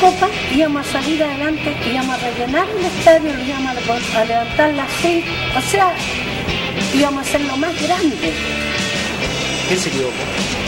copa, íbamos a salir adelante, íbamos a rellenar el estadio, lo íbamos a levantar la fe, o sea, íbamos a hacer lo más grande. ¿Quién se equivocó?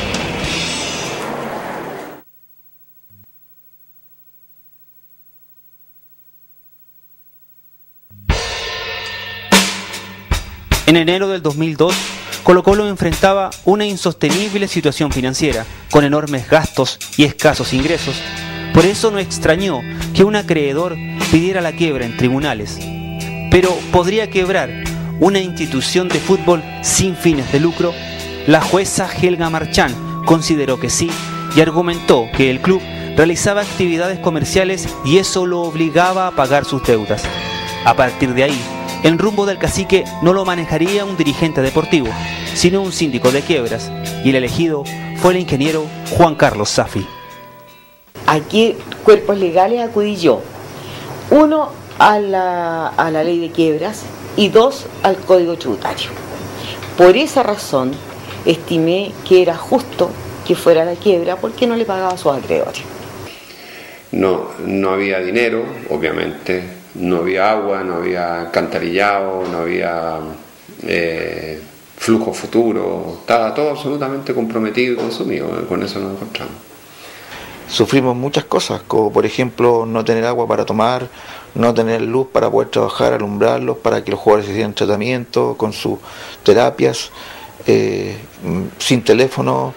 En enero del 2002, Colo-Colo enfrentaba una insostenible situación financiera, con enormes gastos y escasos ingresos. Por eso no extrañó que un acreedor pidiera la quiebra en tribunales. Pero ¿podría quebrar una institución de fútbol sin fines de lucro? La jueza Helga Marchán consideró que sí y argumentó que el club realizaba actividades comerciales y eso lo obligaba a pagar sus deudas. A partir de ahí, el rumbo del Cacique no lo manejaría un dirigente deportivo, sino un síndico de quiebras, y el elegido fue el ingeniero Juan Carlos Safi. ¿A qué cuerpos legales acudí yo? Uno, a la ley de quiebras, y dos, al código tributario. Por esa razón, estimé que era justo que fuera la quiebra porque no le pagaba a sus acreedores. No había dinero, obviamente. No había agua, no había alcantarillado, no había flujo futuro, estaba todo absolutamente comprometido y consumido, con eso nos encontramos. Sufrimos muchas cosas, como por ejemplo no tener agua para tomar, no tener luz para poder trabajar, alumbrarlos, para que los jugadores hicieran tratamiento con sus terapias, sin teléfono,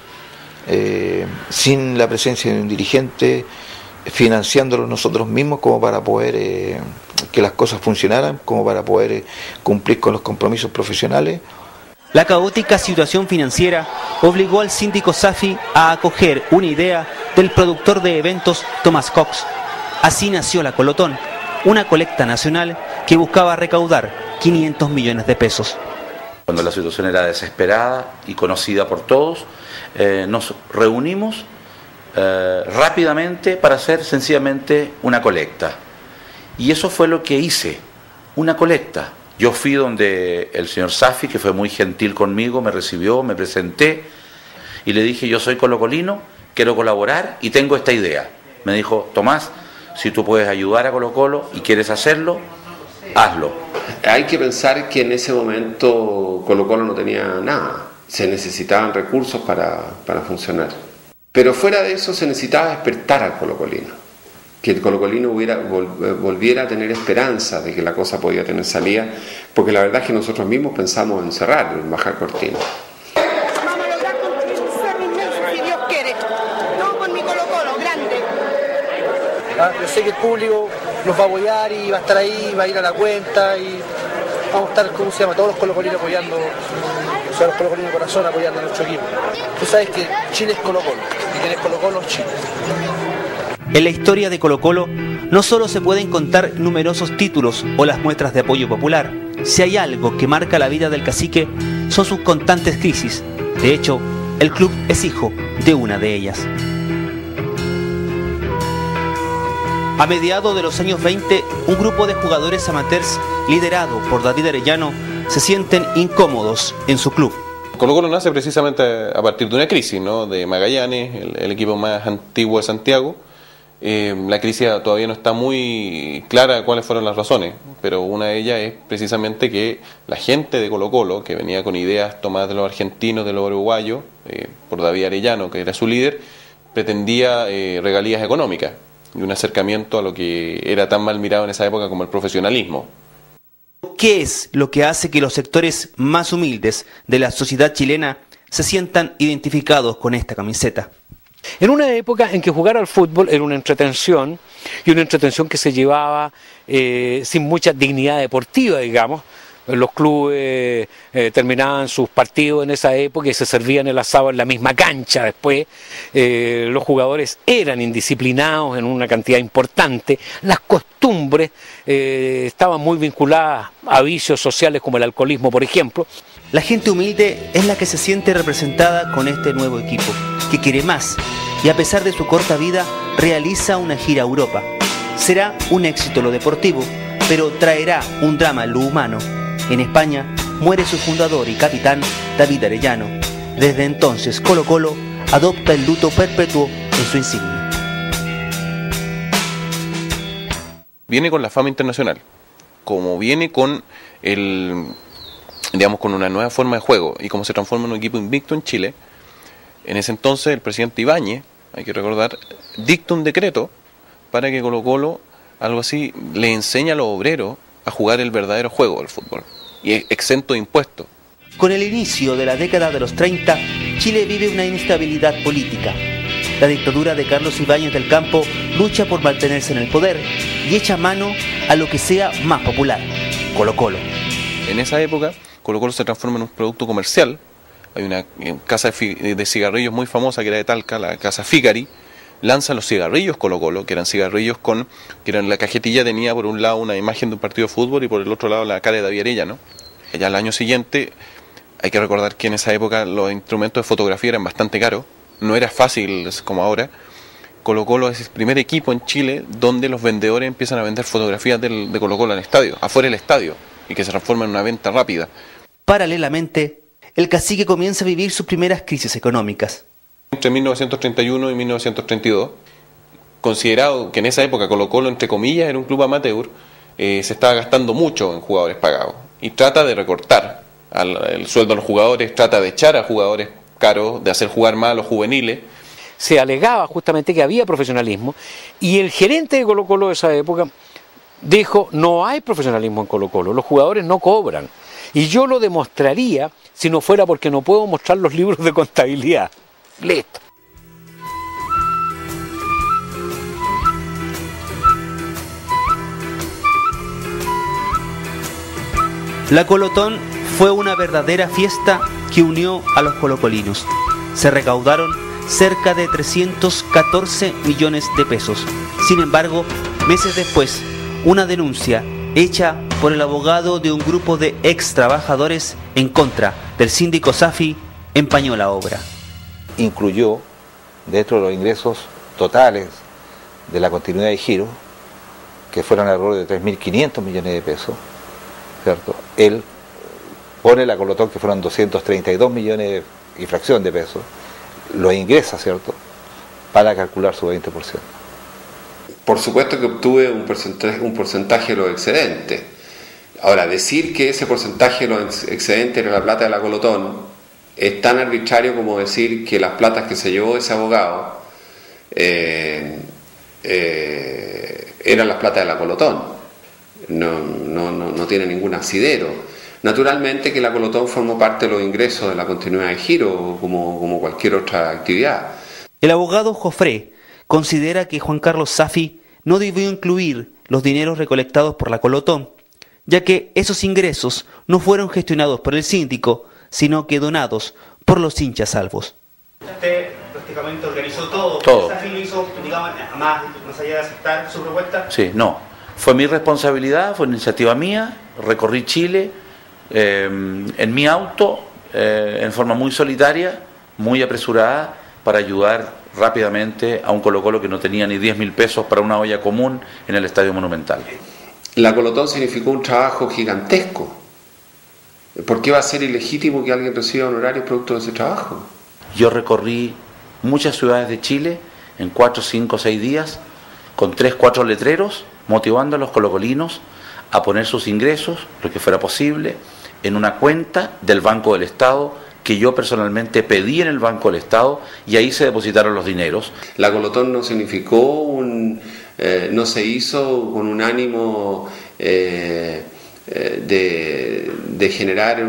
sin la presencia de un dirigente, financiándolos nosotros mismos como para poder que las cosas funcionaran, como para poder cumplir con los compromisos profesionales. La caótica situación financiera obligó al síndico Safi a acoger una idea del productor de eventos Tomás Cox. Así nació la Colotón, una colecta nacional que buscaba recaudar 500 millones de pesos. Cuando la situación era desesperada y conocida por todos, nos reunimos rápidamente para hacer sencillamente una colecta. Y eso fue lo que hice, una colecta. Yo fui donde el señor Safi, que fue muy gentil conmigo, me recibió, me presenté y le dije: yo soy colocolino, quiero colaborar y tengo esta idea. Me dijo: Tomás, si tú puedes ayudar a Colo-Colo y quieres hacerlo, hazlo. Hay que pensar que en ese momento Colo-Colo no tenía nada, se necesitaban recursos para funcionar. Pero fuera de eso se necesitaba despertar al colocolino, que el colocolino volviera a tener esperanza de que la cosa podía tener salida, porque la verdad es que nosotros mismos pensamos en cerrar, en bajar cortina. Vamos a lograr construir un cerro inmenso, si Dios quiere, todo con mi Colo-Colo, grande. Yo sé que el público nos va a apoyar y va a estar ahí, va a ir a la cuenta y vamos a estar, ¿cómo se llama?, todos los colocolinos apoyando, o sea, los colocolinos de corazón apoyando a nuestro equipo. Tú sabes que Chile es Colo-Colo y quien es Colo-Colo es Chile. En la historia de Colo-Colo no solo se pueden contar numerosos títulos o las muestras de apoyo popular. Si hay algo que marca la vida del Cacique, son sus constantes crisis. De hecho, el club es hijo de una de ellas. A mediados de los años 20, un grupo de jugadores amateurs, liderado por David Arellano, se sienten incómodos en su club. Colo-Colo nace precisamente a partir de una crisis, ¿no?, de Magallanes, el equipo más antiguo de Santiago. La crisis todavía no está muy clara cuáles fueron las razones, pero una de ellas es precisamente que la gente de Colo-Colo, que venía con ideas tomadas de los argentinos, de los uruguayos, por David Arellano, que era su líder, pretendía regalías económicas y un acercamiento a lo que era tan mal mirado en esa época como el profesionalismo. ¿Qué es lo que hace que los sectores más humildes de la sociedad chilena se sientan identificados con esta camiseta? En una época en que jugar al fútbol era una entretención, y una entretención que se llevaba sin mucha dignidad deportiva, digamos. Los clubes terminaban sus partidos en esa época y se servían el asado en la misma cancha después. Los jugadores eran indisciplinados en una cantidad importante. Las costumbres estaban muy vinculadas a vicios sociales como el alcoholismo, por ejemplo. La gente humilde es la que se siente representada con este nuevo equipo, que quiere más y a pesar de su corta vida realiza una gira a Europa. Será un éxito lo deportivo, pero traerá un drama en lo humano. En España muere su fundador y capitán David Arellano. Desde entonces Colo-Colo adopta el luto perpetuo en su insignia. viene con la fama internacional, como viene con con una nueva forma de juego y como se transforma en un equipo invicto en Chile, en ese entonces el presidente Ibáñez, hay que recordar, dicta un decreto para que Colo-Colo, algo así, le enseña a los obreros a jugar el verdadero juego del fútbol, y exento de impuestos. Con el inicio de la década de los 30, Chile vive una inestabilidad política. La dictadura de Carlos Ibáñez del Campo lucha por mantenerse en el poder y echa mano a lo que sea más popular, Colo-Colo. En esa época, Colo-Colo se transforma en un producto comercial. Hay una casa de cigarrillos muy famosa que era de Talca, la casa Figari, lanza los cigarrillos Colo-Colo, que eran cigarrillos la cajetilla tenía por un lado una imagen de un partido de fútbol y por el otro lado la cara de David Arellano. Ya al año siguiente, hay que recordar que en esa época los instrumentos de fotografía eran bastante caros, no era fácil como ahora. Colo-Colo es el primer equipo en Chile donde los vendedores empiezan a vender fotografías de Colo-Colo en el estadio, afuera del estadio, y que se transforma en una venta rápida. Paralelamente, el cacique comienza a vivir sus primeras crisis económicas. Entre 1931 y 1932, considerado que en esa época Colo-Colo, entre comillas, era un club amateur, se estaba gastando mucho en jugadores pagados y trata de recortar el sueldo a los jugadores, trata de echar a jugadores caros, de hacer jugar más a los juveniles. Se alegaba justamente que había profesionalismo y el gerente de Colo-Colo de esa época dijo: no hay profesionalismo en Colo-Colo, los jugadores no cobran. Y yo lo demostraría si no fuera porque no puedo mostrar los libros de contabilidad. Listo. La Colotón fue una verdadera fiesta que unió a los colocolinos. Se recaudaron cerca de 314 millones de pesos. Sin embargo, meses después, una denuncia hecha por el abogado de un grupo de ex trabajadores en contra del síndico Safi empañó la obra. Incluyó dentro de los ingresos totales de la continuidad de giro, que fueron alrededor de 3.500 millones de pesos, ¿cierto? Él pone la Colotón, que fueron 232 millones y fracción de pesos, lo ingresa, ¿cierto?, para calcular su 20%. Por supuesto que obtuve un porcentaje de los excedentes. Ahora, decir que ese porcentaje de los excedentes era la plata de la Colotón es tan arbitrario como decir que las platas que se llevó ese abogado eran las platas de la Colotón. No tiene ningún asidero. Naturalmente que la Colotón formó parte de los ingresos de la continuidad de giro, como cualquier otra actividad. El abogado Jofré considera que Juan Carlos Safi no debió incluir los dineros recolectados por la Colotón, ya que esos ingresos no fueron gestionados por el síndico, sino que donados por los hinchas salvos. Usted prácticamente organizó todo. ¿Safi lo hizo, digamos, más allá de aceptar su propuesta? Sí, no. Fue mi responsabilidad, fue una iniciativa mía, recorrí Chile en mi auto, en forma muy solitaria, muy apresurada, para ayudar rápidamente a un Colo-Colo que no tenía ni 10.000 pesos para una olla común en el Estadio Monumental. La Colotón significó un trabajo gigantesco. ¿Por qué va a ser ilegítimo que alguien reciba honorarios producto de ese trabajo? Yo recorrí muchas ciudades de Chile en 4, 5, 6 días con 3, 4 letreros motivando a los colocolinos a poner sus ingresos, lo que fuera posible, en una cuenta del Banco del Estado que yo personalmente pedí en el Banco del Estado, y ahí se depositaron los dineros. La Colotón no significó no se hizo con un ánimo de generar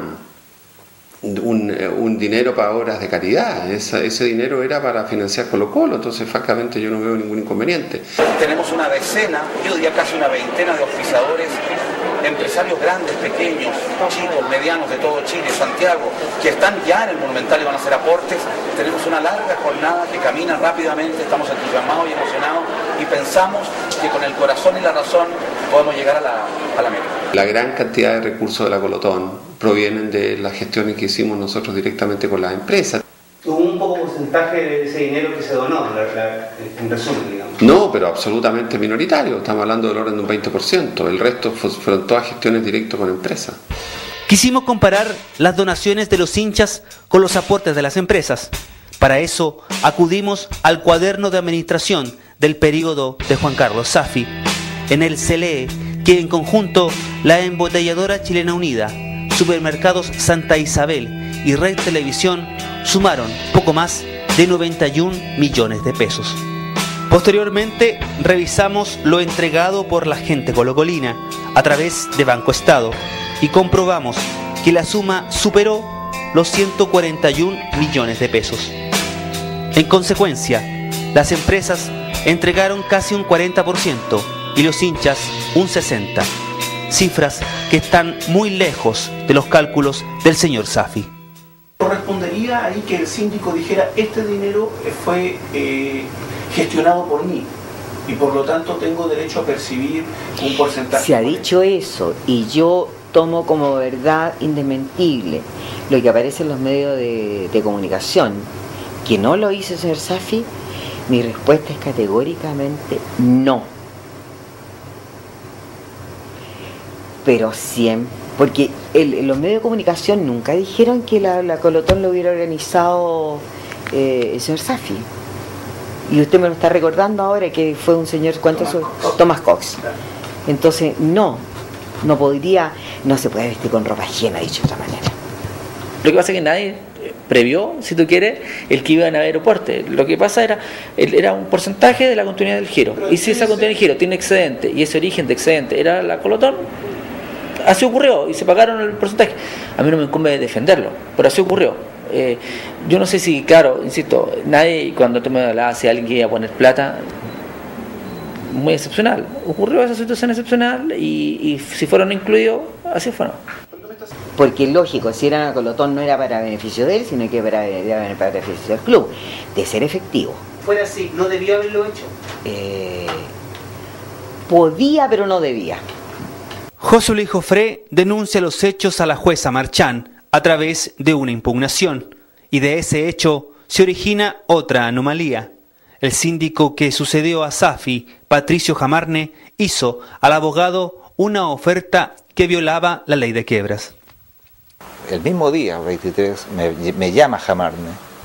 un dinero para obras de caridad. Ese dinero era para financiar Colo-Colo, entonces francamente yo no veo ningún inconveniente. Tenemos una decena, yo diría casi una veintena de auspiciadores, empresarios grandes, pequeños, chicos, medianos de todo Chile, Santiago, que están ya en el Monumental y van a hacer aportes. Tenemos una larga jornada que camina rápidamente, estamos entusiasmados y emocionados y pensamos que con el corazón y la razón podemos llegar a la meta. La gran cantidad de recursos de la Colotón provienen de las gestiones que hicimos nosotros directamente con las empresas. ¿Hubo un poco porcentaje de ese dinero que se donó, en resumen, digamos? No, pero absolutamente minoritario, estamos hablando del orden de un 20%, el resto fueron todas gestiones directas con empresas. Quisimos comparar las donaciones de los hinchas con los aportes de las empresas. Para eso acudimos al cuaderno de administración del periodo de Juan Carlos Safi, en el CLE que en conjunto la Embotelladora Chilena Unida, Supermercados Santa Isabel y Red Televisión sumaron poco más de 91 millones de pesos. Posteriormente revisamos lo entregado por la gente colocolina a través de Banco Estado y comprobamos que la suma superó los 141 millones de pesos. En consecuencia, las empresas entregaron casi un 40% y los hinchas un 60%, cifras que están muy lejos de los cálculos del señor Safi. ¿Correspondería ahí que el síndico dijera este dinero fue gestionado por mí y por lo tanto tengo derecho a percibir un porcentaje? Se ha dicho eso y yo tomo como verdad indesmentible lo que aparece en los medios de comunicación, que no lo hizo el señor Safi. Mi respuesta es categóricamente no. Pero siempre, porque los medios de comunicación nunca dijeron que la Colotón lo hubiera organizado el señor Safi. Y usted me lo está recordando ahora que fue un señor, ¿cuánto es? Thomas Cox. Entonces, no podría, no se puede vestir con ropa ajena, dicho de otra manera. Lo que pasa es que nadie previó, si tú quieres, el que iban a haber aeropuertos. Lo que pasa era un porcentaje de la continuidad del giro. Y si esa continuidad del giro tiene excedente y ese origen de excedente era la Colotón, así ocurrió y se pagaron el porcentaje. A mí no me incumbe defenderlo, pero así ocurrió. Yo no sé si, claro, insisto, nadie, cuando tú me hablabas si alguien que iba a poner plata, muy excepcional. Ocurrió esa situación excepcional y si fueron incluidos, así fueron. Porque lógico, si era una Colotón no era para beneficio de él, sino que era para beneficio del club, de ser efectivo. Fuera así, ¿no debió haberlo hecho? Podía, pero no debía. José Luis Jofré denuncia los hechos a la jueza Marchán a través de una impugnación, y de ese hecho se origina otra anomalía. El síndico que sucedió a Safi, Patricio Jamarne, hizo al abogado una oferta que violaba la ley de quiebras. El mismo día, 23, me llama Jamarne,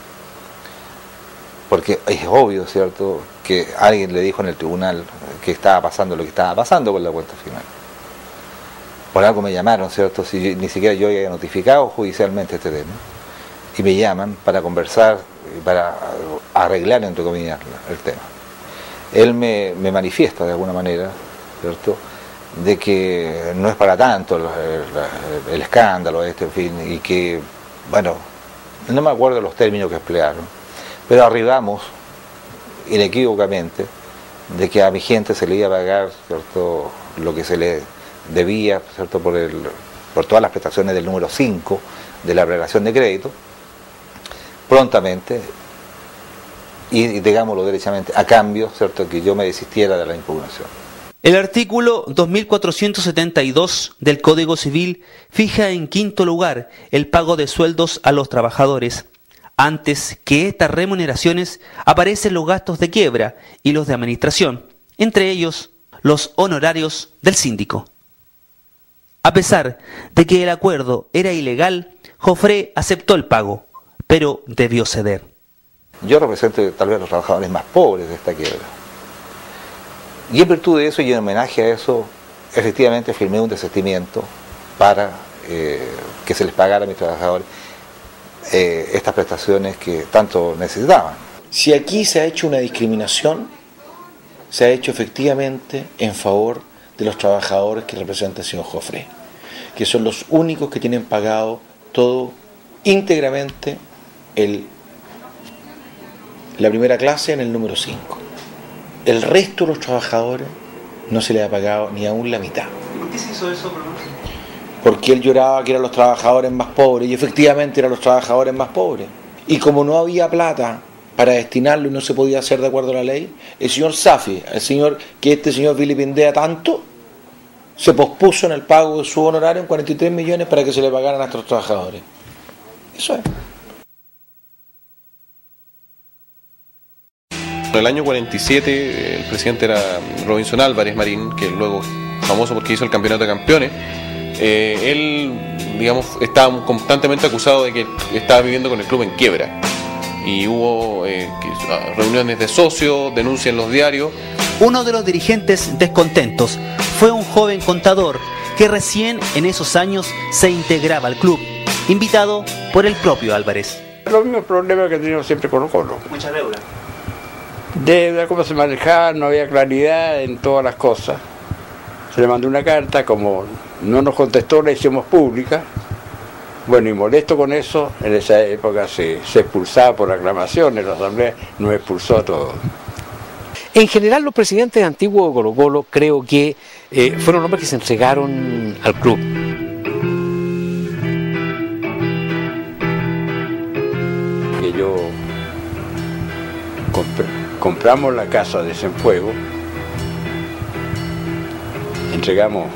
porque es obvio, ¿cierto?, que alguien le dijo en el tribunal que estaba pasando lo que estaba pasando con la cuenta final. Por algo me llamaron, ¿cierto?, si ni siquiera yo había notificado judicialmente este tema. Y me llaman para conversar, para arreglar, entre comillas, el tema. Él me manifiesta de alguna manera, ¿cierto?, de que no es para tanto el escándalo en fin, y que, bueno, no me acuerdo los términos que emplearon, pero arribamos inequívocamente de que a mi gente se le iba a pagar, ¿cierto?, lo que se le debía, ¿cierto?, por todas las prestaciones del número 5 de la relación de crédito, prontamente, y digámoslo derechamente, a cambio, ¿cierto?, que yo me desistiera de la impugnación. El artículo 2472 del Código Civil fija en quinto lugar el pago de sueldos a los trabajadores. Antes que estas remuneraciones aparecen los gastos de quiebra y los de administración, entre ellos los honorarios del síndico. A pesar de que el acuerdo era ilegal, Jofré aceptó el pago, pero debió ceder. Yo represento tal vez los trabajadores más pobres de esta quiebra. Y en virtud de eso y en homenaje a eso, efectivamente firmé un desistimiento para que se les pagara a mis trabajadores estas prestaciones que tanto necesitaban. Si aquí se ha hecho una discriminación, se ha hecho efectivamente en favor de los trabajadores que representa el señor Jofré, que son los únicos que tienen pagado todo íntegramente la primera clase en el número 5. El resto de los trabajadores no se les ha pagado ni aún la mitad. ¿Por qué se hizo eso, perdón? Porque él lloraba que eran los trabajadores más pobres, y efectivamente eran los trabajadores más pobres. Y como no había plata para destinarlo y no se podía hacer de acuerdo a la ley, el señor Safi, el señor que este señor vilipendea tanto, se pospuso en el pago de su honorario en 43 millones para que se le pagaran a nuestros trabajadores. Eso es. En el año 47 el presidente era Robinson Álvarez Marín, que luego famoso porque hizo el campeonato de campeones. Él, digamos, estaba constantemente acusado de que estaba viviendo con el club en quiebra. Y hubo reuniones de socios, denuncias en los diarios, Uno de los dirigentes descontentos fue un joven contador que recién en esos años se integraba al club, invitado por el propio Álvarez. Los mismos problemas que he tenido siempre con Colo. Mucha deuda. Deuda, cómo se manejaba, no había claridad en todas las cosas. Se le mandó una carta, como no nos contestó, la hicimos pública. Bueno, y molesto con eso, en esa época se expulsaba por aclamación, en la asamblea nos expulsó a todos. En general, los presidentes antiguos de Colo-Colo creo que fueron hombres que se entregaron al club. Que yo compramos la casa de Cienfuegos, entregamos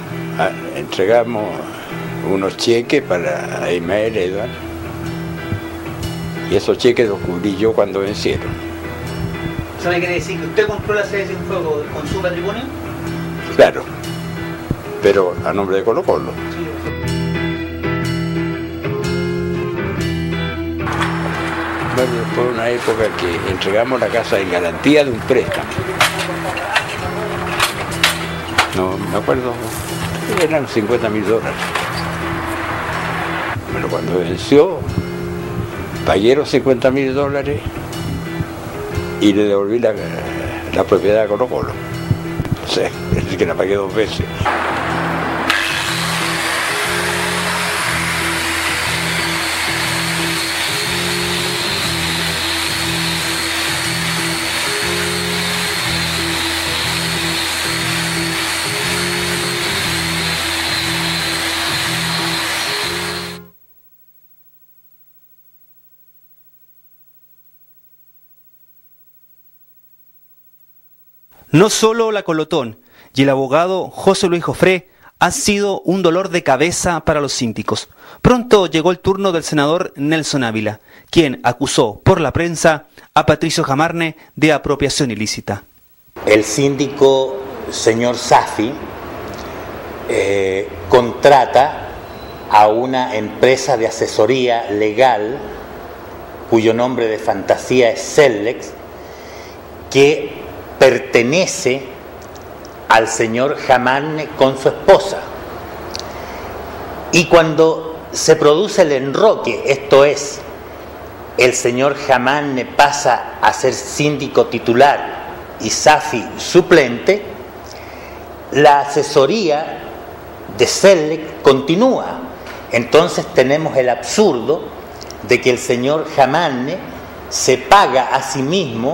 unos cheques para Ismael Edward, y esos cheques los cubrí yo cuando vencieron. ¿Eso me quiere decir que usted compró la sede de Cienfuegos con su patrimonio? Claro, pero a nombre de Colo-Colo. Bueno, fue una época que entregamos la casa en garantía de un préstamo. No me acuerdo, eran $50.000. Bueno, cuando venció, pagué los $50.000 y le devolví la propiedad a Colo-Colo. O sea, es decir, que la pagué 2 veces. No solo la Colotón y el abogado José Luis Jofré han sido un dolor de cabeza para los síndicos. Pronto llegó el turno del senador Nelson Ávila, quien acusó por la prensa a Patricio Jamarne de apropiación ilícita. El síndico señor Safi contrata a una empresa de asesoría legal cuyo nombre de fantasía es Cellex, que pertenece al señor Jamarne con su esposa. Y cuando se produce el enroque, esto es, el señor Jamarne pasa a ser síndico titular y Safi suplente, la asesoría de Cellex continúa. Entonces tenemos el absurdo de que el señor Jamarne se paga a sí mismo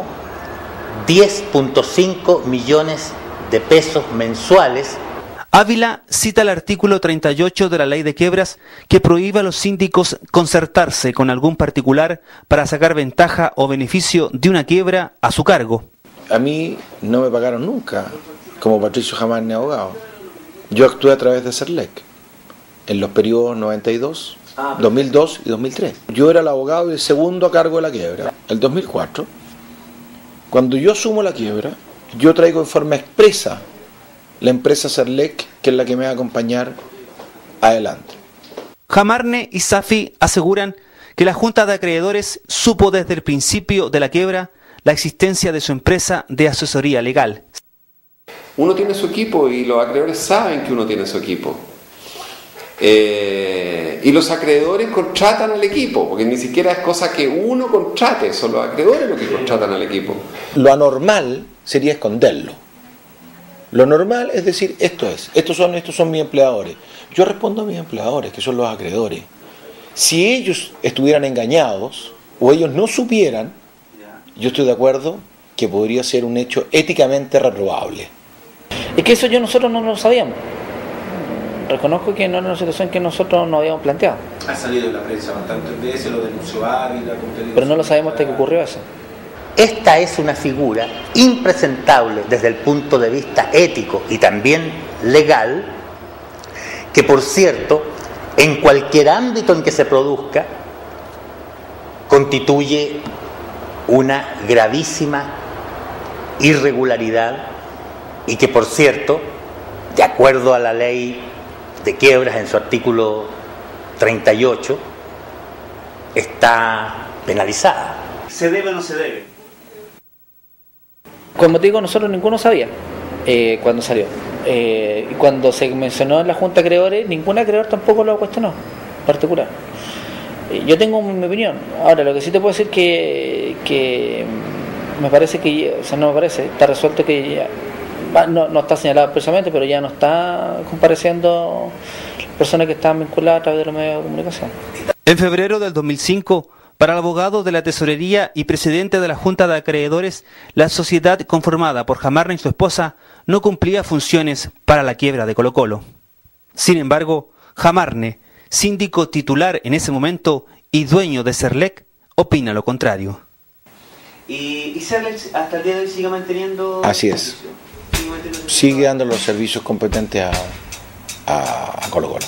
10.5 millones de pesos mensuales. Ávila cita el artículo 38 de la Ley de Quiebras que prohíbe a los síndicos concertarse con algún particular para sacar ventaja o beneficio de una quiebra a su cargo. A mí no me pagaron nunca como Patricio Jamarne abogado. Yo actué a través de Cellex en los periodos 92, 2002 y 2003. Yo era el abogado y el segundo a cargo de la quiebra. El 2004, cuando yo asumo la quiebra, yo traigo en forma expresa la empresa Cellex, que es la que me va a acompañar adelante. Jamarne y Safi aseguran que la Junta de Acreedores supo desde el principio de la quiebra la existencia de su empresa de asesoría legal. Uno tiene su equipo y los acreedores saben que uno tiene su equipo. Y los acreedores contratan al equipo, porque ni siquiera es cosa que uno contrate, son los acreedores los que contratan al equipo. Lo anormal sería esconderlo. Lo normal es decir, estos son mis empleadores. Yo respondo a mis empleadores, que son los acreedores. Si ellos estuvieran engañados o ellos no supieran, yo estoy de acuerdo que podría ser un hecho éticamente reprobable. Es que eso nosotros no lo sabíamos. Reconozco que no era una situación que nosotros no habíamos planteado. Ha salido en la prensa bastantes veces, lo denunció Ávila. Pero no lo sabemos hasta que ocurrió eso. Esta es una figura impresentable desde el punto de vista ético y también legal, que por cierto, en cualquier ámbito en que se produzca, constituye una gravísima irregularidad y que por cierto, de acuerdo a la ley de quiebras en su artículo 38, está penalizada. ¿Se debe o no se debe? Como te digo, nosotros ninguno sabía cuando salió. Y cuando se mencionó en la Junta de Acreedores, ningún acreedor tampoco lo cuestionó, particular. Yo tengo mi opinión. Ahora, lo que sí te puedo decir que me parece que, o sea, no me parece, está resuelto que ya, no está señalado precisamente, pero ya no está compareciendo personas que estaban vinculadas a través de los medios de comunicación. En febrero del 2005, para el abogado de la Tesorería y presidente de la Junta de Acreedores, la sociedad conformada por Jamarne y su esposa no cumplía funciones para la quiebra de Colo-Colo. Sin embargo, Jamarne, síndico titular en ese momento y dueño de Serlec, opina lo contrario. ¿Y Serlec hasta el día de hoy sigue manteniendo? Así es. Sigue dando los servicios competentes a Colo-Colo.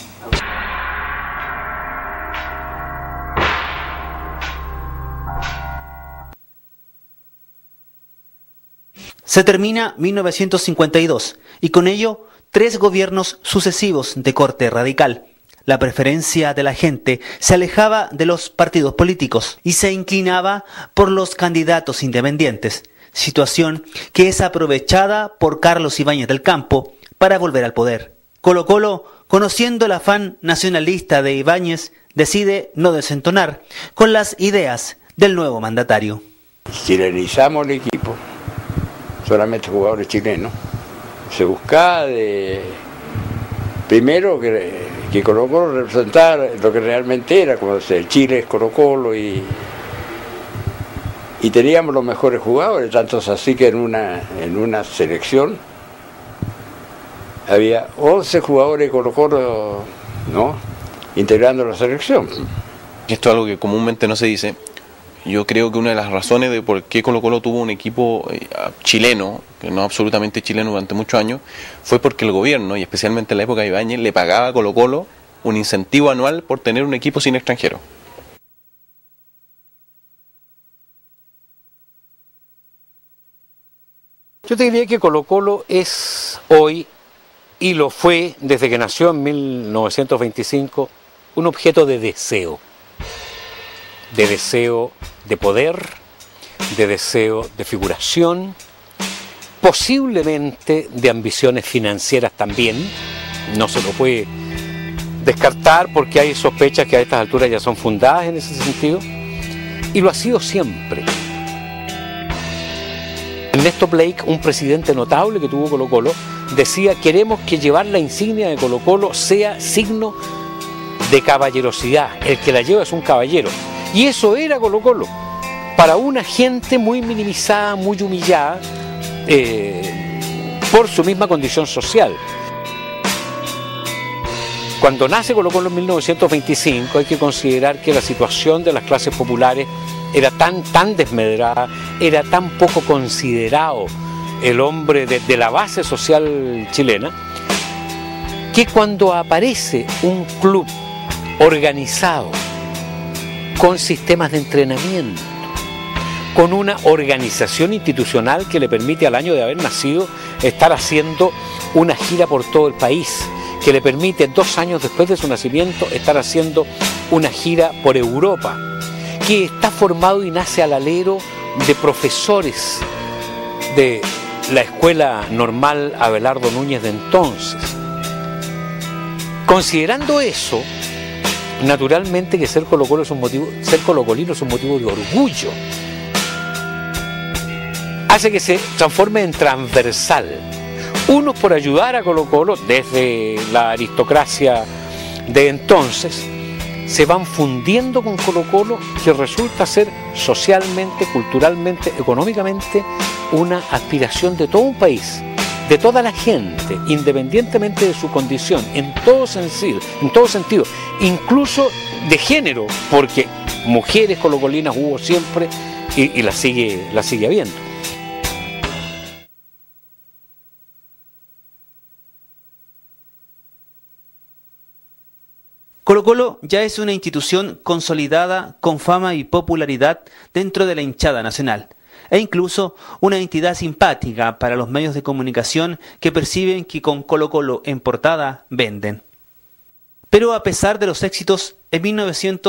Se termina 1952 y con ello 3 gobiernos sucesivos de corte radical. La preferencia de la gente se alejaba de los partidos políticos y se inclinaba por los candidatos independientes, situación que es aprovechada por Carlos Ibáñez del Campo para volver al poder. Colo-Colo, conociendo el afán nacionalista de Ibáñez, decide no desentonar con las ideas del nuevo mandatario. Chilenizamos el equipo, solamente jugadores chilenos. Se buscaba primero que Colo-Colo representara lo que realmente era, como el Chile es Colo-Colo, y teníamos los mejores jugadores, tanto es así que en una selección había 11 jugadores de Colo-Colo, ¿no?, integrando la selección. Esto es algo que comúnmente no se dice. Yo creo que una de las razones de por qué Colo-Colo tuvo un equipo chileno, que no absolutamente chileno durante muchos años, fue porque el gobierno, y especialmente en la época de Ibáñez, le pagaba a Colo-Colo un incentivo anual por tener un equipo sin extranjeros. Yo te diría que Colo-Colo es hoy, y lo fue desde que nació en 1925, un objeto de deseo de poder, de deseo de figuración, posiblemente de ambiciones financieras también. No se lo puede descartar porque hay sospechas que a estas alturas ya son fundadas en ese sentido, y lo ha sido siempre. Ernesto Blake, un presidente notable que tuvo Colo-Colo, decía: queremos que llevar la insignia de Colo-Colo sea signo de caballerosidad, el que la lleva es un caballero. Y eso era Colo-Colo, para una gente muy minimizada, muy humillada por su misma condición social. Cuando nace Colo-Colo en 1925 hay que considerar que la situación de las clases populares era tan desmedrada, era tan poco considerado el hombre de la base social chilena, que cuando aparece un club organizado, con sistemas de entrenamiento, con una organización institucional que le permite al año de haber nacido estar haciendo una gira por todo el país, que le permite 2 años después de su nacimiento estar haciendo una gira por Europa, que está formado y nace al alero de profesores de la Escuela Normal Abelardo Núñez de entonces. Considerando eso, naturalmente que ser colocolino es un motivo de orgullo. Hace que se transforme en transversal. Unos por ayudar a Colo-Colo, desde la aristocracia de entonces, se van fundiendo con Colo-Colo, que resulta ser socialmente, culturalmente, económicamente, una aspiración de todo un país, de toda la gente, independientemente de su condición, en todo sentido, incluso de género, porque mujeres colocolinas hubo siempre y las sigue habiendo. Colo-Colo ya es una institución consolidada con fama y popularidad dentro de la hinchada nacional, e incluso una entidad simpática para los medios de comunicación que perciben que con Colo-Colo en portada venden. Pero a pesar de los éxitos, en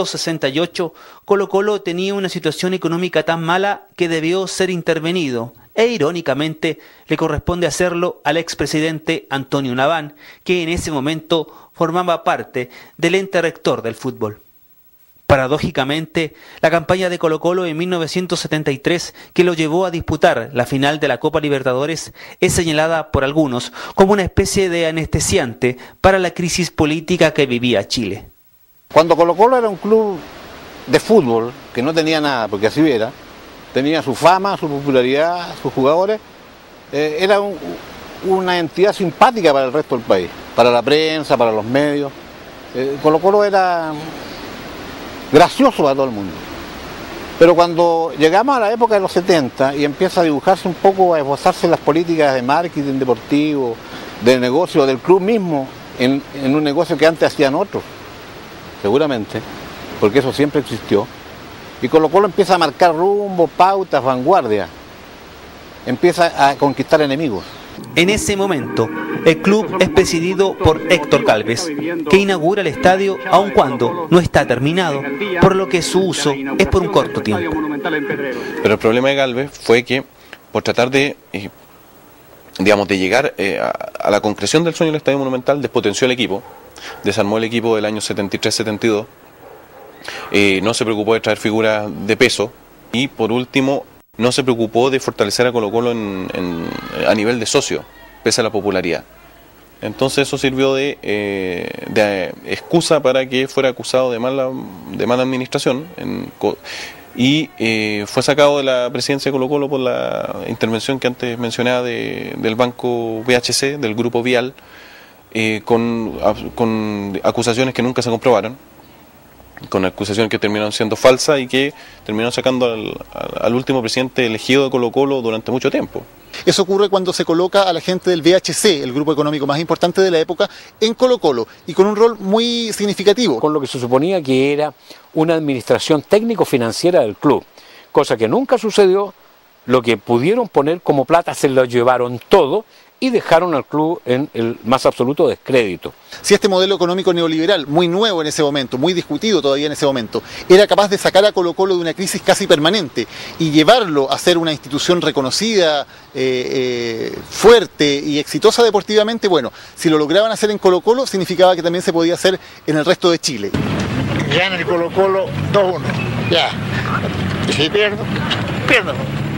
1968 Colo-Colo tenía una situación económica tan mala que debió ser intervenido e irónicamente le corresponde hacerlo al expresidente Antonio Naván, que en ese momento formaba parte del ente rector del fútbol. Paradójicamente, la campaña de Colo-Colo en 1973, que lo llevó a disputar la final de la Copa Libertadores, es señalada por algunos como una especie de anestesiante para la crisis política que vivía Chile. Cuando Colo-Colo era un club de fútbol, que no tenía nada, porque así era, tenía su fama, su popularidad, sus jugadores, era una entidad simpática para el resto del país, para la prensa, para los medios. Colo-Colo era gracioso para todo el mundo. Pero cuando llegamos a la época de los 70 y empieza a dibujarse un poco, a esbozarse las políticas de marketing deportivo, de negocio, del club mismo, en un negocio que antes hacían otros, seguramente, porque eso siempre existió, y Colo-Colo empieza a marcar rumbo, pautas, vanguardia, empieza a conquistar enemigos. En ese momento, el club es presidido por Héctor Gálvez, que inaugura el estadio aun cuando no está terminado, por lo que su uso es por un corto tiempo. Pero el problema de Gálvez fue que, por tratar de, de llegar a la concreción del sueño del Estadio Monumental, despotenció el equipo, desarmó el equipo del año 73-72, no se preocupó de traer figuras de peso y, por último, no se preocupó de fortalecer a Colo-Colo a nivel de socio, pese a la popularidad. Entonces eso sirvió de excusa para que fuera acusado de mala administración y fue sacado de la presidencia de Colo-Colo por la intervención que antes mencionaba del banco VHC, del grupo Vial, con acusaciones que nunca se comprobaron, con acusaciones que terminaron siendo falsas y que terminaron sacando al último presidente elegido de Colo-Colo durante mucho tiempo. Eso ocurre cuando se coloca a la gente del VHC, el grupo económico más importante de la época, en Colo-Colo, y con un rol muy significativo. Con lo que se suponía que era una administración técnico-financiera del club, cosa que nunca sucedió. Lo que pudieron poner como plata se lo llevaron todo y dejaron al club en el más absoluto descrédito. Si este modelo económico neoliberal, muy nuevo en ese momento, muy discutido todavía en ese momento, era capaz de sacar a Colo-Colo de una crisis casi permanente y llevarlo a ser una institución reconocida, fuerte y exitosa deportivamente, bueno, si lo lograban hacer en Colo-Colo, significaba que también se podía hacer en el resto de Chile. Gana el Colo-Colo 2-1, ya. Y si pierdo, pierdo.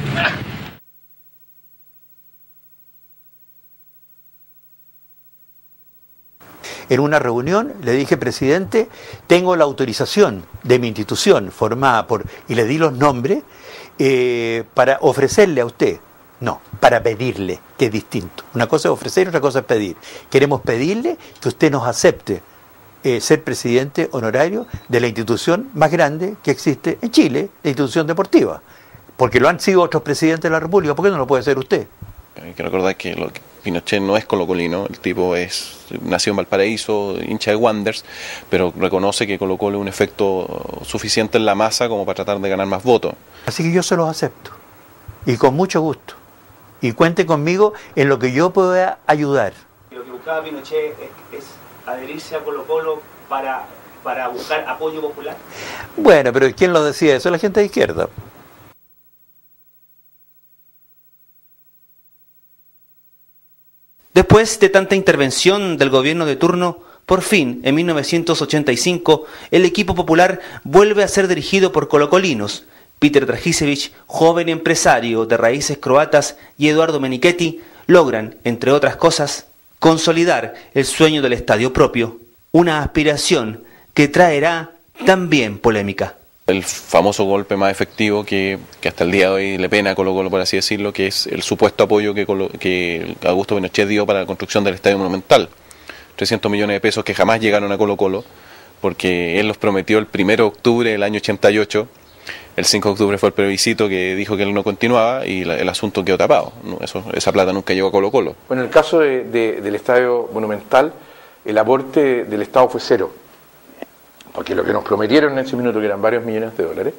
En una reunión le dije, presidente, tengo la autorización de mi institución formada por, y le di los nombres, para ofrecerle a usted, no, para pedirle, que es distinto. Una cosa es ofrecer y otra cosa es pedir. Queremos pedirle que usted nos acepte ser presidente honorario de la institución más grande que existe en Chile, la institución deportiva. Porque lo han sido otros presidentes de la República, ¿por qué no lo puede ser usted? Hay que recordar que Pinochet no es colocolino, el tipo nació en Valparaíso, hincha de Wanderers, pero reconoce que Colo-Colo es un efecto suficiente en la masa como para tratar de ganar más votos. Así que yo se los acepto, y con mucho gusto, y cuente conmigo en lo que yo pueda ayudar. Lo que buscaba Pinochet es adherirse a Colo-Colo para buscar apoyo popular. Bueno, pero ¿quién lo decía eso? La gente de izquierda. Después de tanta intervención del gobierno de turno, por fin, en 1985, el equipo popular vuelve a ser dirigido por colocolinos. Peter Dragicevic, joven empresario de raíces croatas, y Eduardo Menichetti logran, entre otras cosas, consolidar el sueño del estadio propio, una aspiración que traerá también polémica. El famoso golpe más efectivo que hasta el día de hoy le pena a Colo-Colo, por así decirlo, que es el supuesto apoyo que Augusto Pinochet dio para la construcción del Estadio Monumental. 300 millones de pesos que jamás llegaron a Colo-Colo, porque él los prometió el 1 de octubre del año 88, el 5 de octubre fue el plebiscito que dijo que él no continuaba y el asunto quedó tapado. Esa plata nunca llegó a Colo-Colo. Bueno, en el caso del Estadio Monumental, el aporte del Estado fue cero. Porque lo que nos prometieron en ese minuto, que eran varios millones de dólares,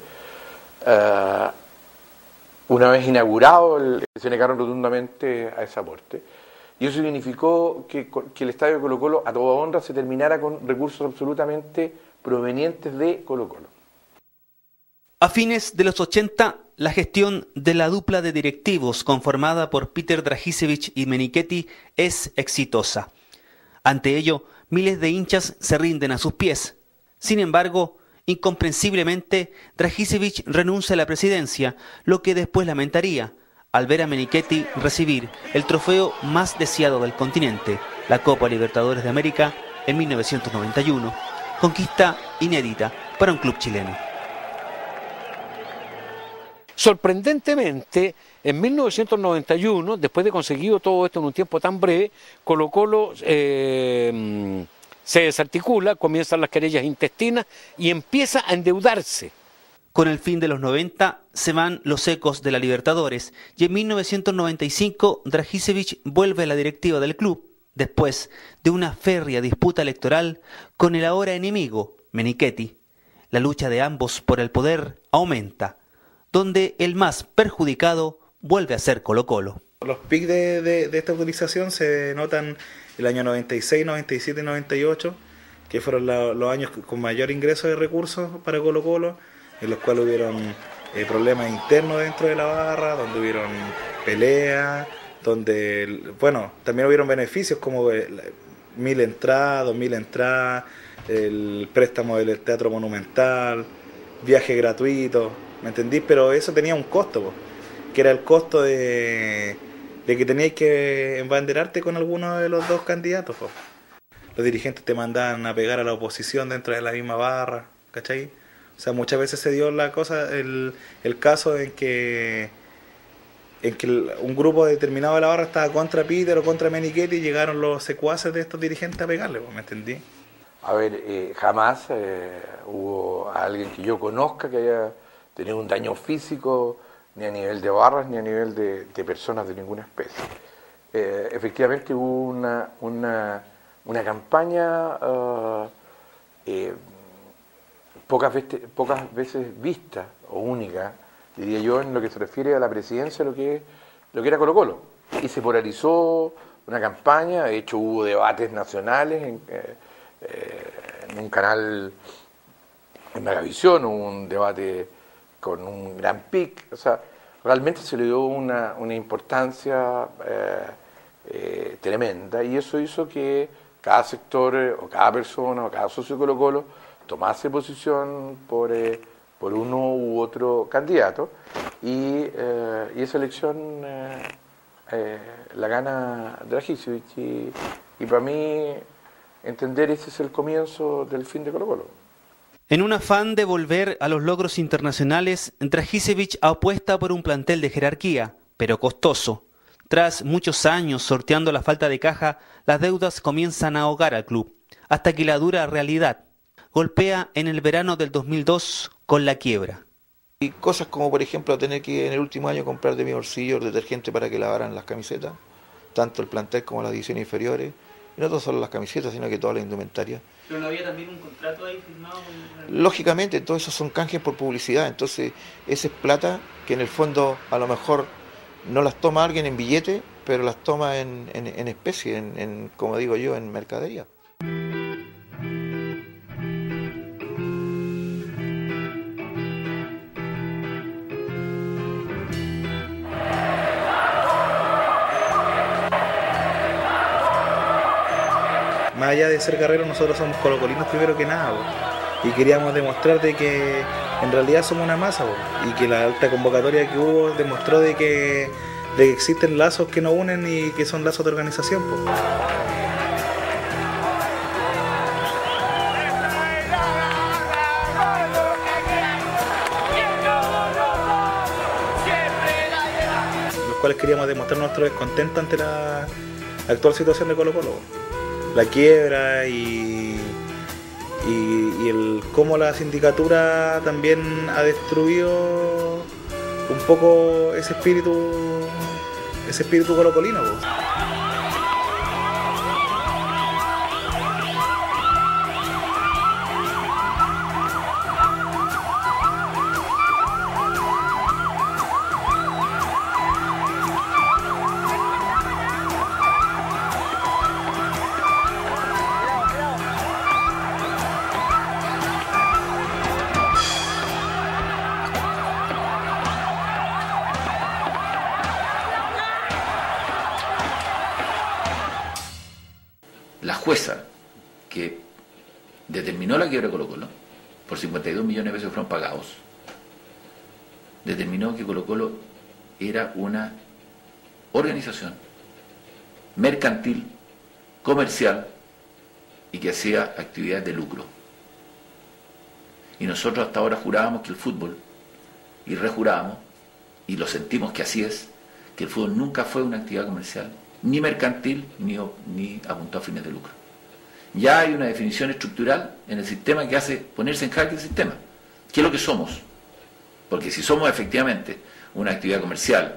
una vez inaugurado, se negaron rotundamente a ese aporte. Y eso significó que el estadio de Colo-Colo, a toda honra, se terminara con recursos absolutamente provenientes de Colo-Colo. A fines de los 80 la gestión de la dupla de directivos conformada por Peter Dragicevic y Menichetti es exitosa. Ante ello, miles de hinchas se rinden a sus pies. Sin embargo, incomprensiblemente, Dragicevic renuncia a la presidencia, lo que después lamentaría al ver a Menichetti recibir el trofeo más deseado del continente, la Copa Libertadores de América, en 1991, conquista inédita para un club chileno. Sorprendentemente, en 1991, después de conseguido todo esto en un tiempo tan breve, Colo-Colo se desarticula, comienzan las querellas intestinas y empieza a endeudarse. Con el fin de los 90 se van los ecos de la Libertadores y en 1995 Dragicevic vuelve a la directiva del club, después de una férrea disputa electoral con el ahora enemigo, Menichetti. La lucha de ambos por el poder aumenta, donde el más perjudicado vuelve a ser Colo-Colo. Los picos de esta utilización se notan el año 96, 97 y 98, que fueron los años con mayor ingreso de recursos para Colo-Colo, en los cuales hubieron problemas internos dentro de la barra, donde hubieron peleas, donde, bueno, también hubieron beneficios como 1000 entradas, 2000 entradas, el préstamo del Teatro Monumental, viaje gratuito, ¿me entendís? Pero eso tenía un costo, que era el costo de que teníais que embanderarte con alguno de los dos candidatos. Los dirigentes te mandaban a pegar a la oposición dentro de la misma barra, ¿cachai? O sea, muchas veces se dio la cosa, el caso en que un grupo determinado de la barra estaba contra Peter o contra Menichetti y llegaron los secuaces de estos dirigentes a pegarle, ¿me entendí? A ver, jamás hubo alguien que yo conozca que haya tenido un daño físico ni a nivel de barras ni a nivel de personas de ninguna especie. Efectivamente hubo una campaña pocas veces vista o única, diría yo, en lo que se refiere a la presidencia, lo que era Colo-Colo. Y se polarizó una campaña, de hecho hubo debates nacionales en un canal, en Megavisión, hubo un debate con un gran pic, o sea, realmente se le dio una importancia tremenda, y eso hizo que cada sector o cada persona o cada socio de Colo-Colo tomase posición por uno u otro candidato, y esa elección la gana Dragicevic, y para mí entender ese es el comienzo del fin de Colo-Colo. En un afán de volver a los logros internacionales, Dragicevic apuesta por un plantel de jerarquía, pero costoso. Tras muchos años sorteando la falta de caja, las deudas comienzan a ahogar al club, hasta que la dura realidad golpea en el verano del 2002 con la quiebra. Y cosas como, por ejemplo, tener que en el último año comprar de mi bolsillo el detergente para que lavaran las camisetas, tanto el plantel como las divisiones inferiores, y no solo las camisetas, sino que toda la indumentaria. ¿Pero no había también un contrato ahí firmado? Lógicamente, todo eso son canjes por publicidad, entonces esa es plata que en el fondo a lo mejor no las toma alguien en billete, pero las toma en especie, como digo yo, en mercadería. Más allá de ser guerreros, nosotros somos colocolinos primero que nada, y queríamos demostrar de que en realidad somos una masa, y que la alta convocatoria que hubo demostró de que existen lazos que nos unen y que son lazos de organización. Los cuales queríamos demostrar nuestro descontento ante la actual situación de Colo-Colo. La quiebra y el cómo la sindicatura también ha destruido un poco ese espíritu colocolino. la jueza que determinó la quiebra de Colo-Colo, por 52 millones de pesos que fueron pagados, determinó que Colo-Colo era una organización mercantil, comercial y que hacía actividades de lucro. Y nosotros hasta ahora jurábamos que el fútbol, y rejurábamos, y lo sentimos que así es, que el fútbol nunca fue una actividad comercial, ni mercantil, ni apuntó a fines de lucro. Ya hay una definición estructural en el sistema que hace ponerse en jaque el sistema. ¿Qué es lo que somos? Porque si somos efectivamente una actividad comercial,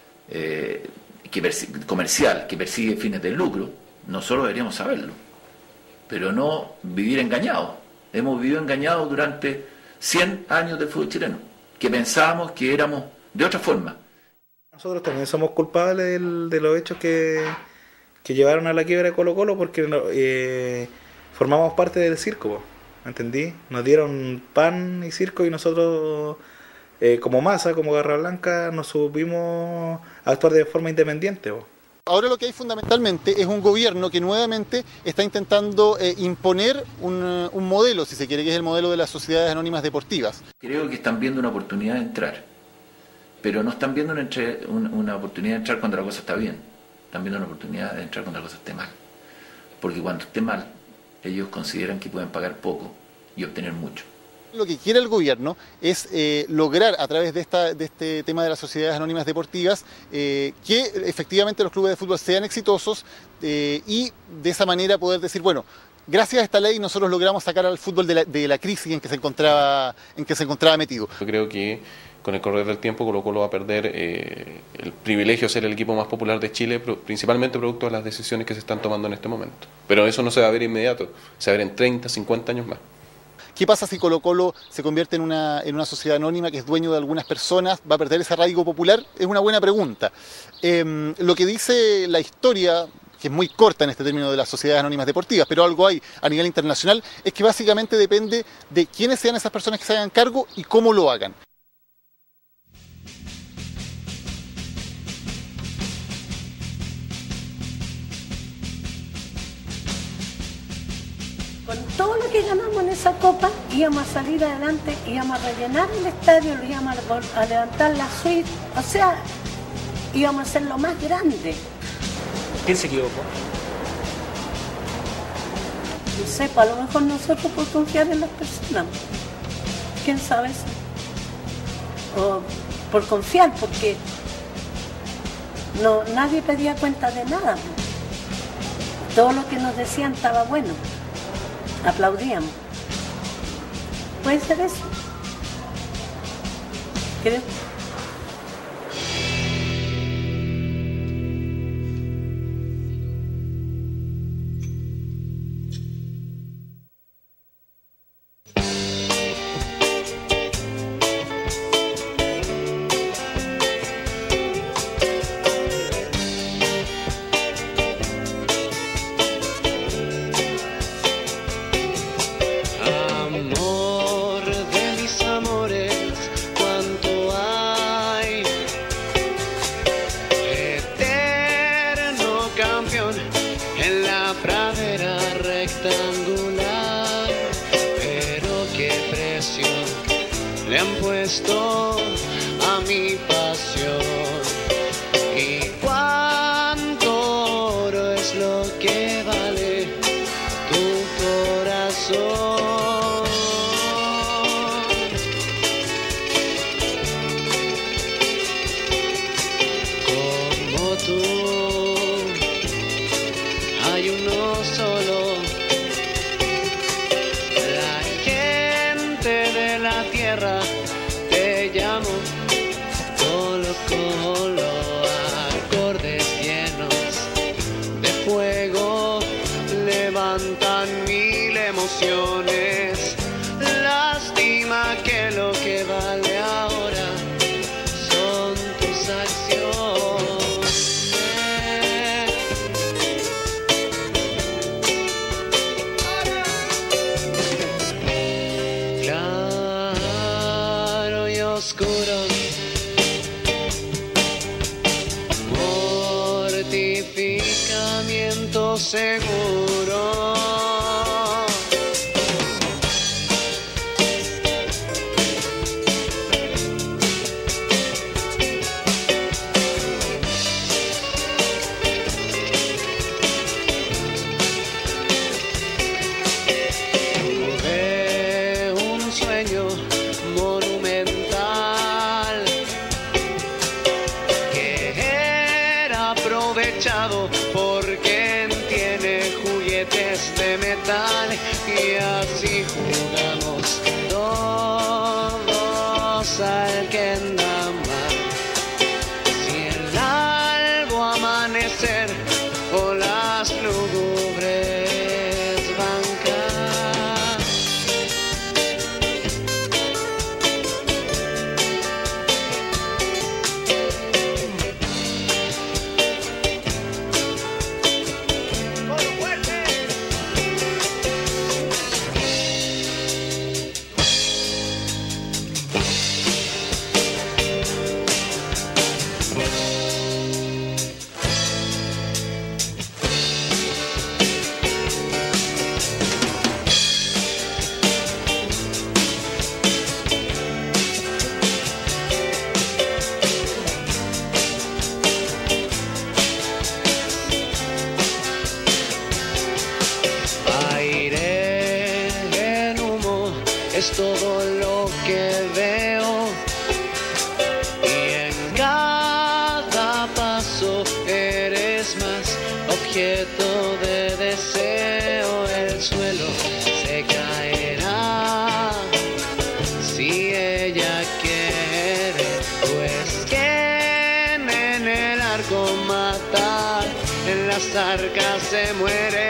que persigue fines de lucro, nosotros deberíamos saberlo, pero no vivir engañados. Hemos vivido engañados durante 100 años del fútbol chileno, que pensábamos que éramos de otra forma. Nosotros también somos culpables de los hechos que llevaron a la quiebra de Colo-Colo, porque formamos parte del circo, ¿entendí? Nos dieron pan y circo y nosotros, como masa, como Garra Blanca, nos supimos actuar de forma independiente. Ahora lo que hay fundamentalmente es un gobierno que nuevamente está intentando imponer un modelo, si se quiere, que es el modelo de las sociedades anónimas deportivas. Creo que están viendo una oportunidad de entrar, pero no están viendo una oportunidad de entrar cuando la cosa está bien, están viendo una oportunidad de entrar cuando la cosa esté mal. Porque cuando esté mal, ellos consideran que pueden pagar poco y obtener mucho. Lo que quiere el gobierno es lograr a través de este tema de las sociedades anónimas deportivas que efectivamente los clubes de fútbol sean exitosos y de esa manera poder decir, bueno, gracias a esta ley nosotros logramos sacar al fútbol de la crisis en que se encontraba metido. Yo creo que con el correr del tiempo Colo-Colo va a perder el privilegio de ser el equipo más popular de Chile, principalmente producto de las decisiones que se están tomando en este momento. Pero eso no se va a ver inmediato, se va a ver en 30, 50 años más. ¿Qué pasa si Colo-Colo se convierte en una sociedad anónima que es dueño de algunas personas? ¿Va a perder ese arraigo popular? Es una buena pregunta. Lo que dice la historia, que es muy corta en este término de las sociedades anónimas deportivas, pero algo hay a nivel internacional, es que básicamente depende de quiénes sean esas personas que se hagan cargo y cómo lo hagan. Con todo lo que ganamos en esa copa, íbamos a salir adelante, íbamos a rellenar el estadio, lo íbamos a levantar la suite, o sea, íbamos a hacer lo más grande. ¿Quién se equivocó? No sé, pues a lo mejor nosotros por confiar en las personas. ¿Quién sabe eso? O por confiar, porque nadie pedía cuenta de nada. Todo lo que nos decían estaba bueno. Aplaudíamos. ¿Puede ser eso? ¿Creo? Mortificamiento seguro. por quien tiene juguetes de metal y así jugamos todos al que anda mal. Si el albo amanecer o las lúgubres bancas, es todo lo que veo y en cada paso eres más objeto de deseo. El suelo se caerá si ella quiere, pues quien en el arco mata, en las arcas se muere.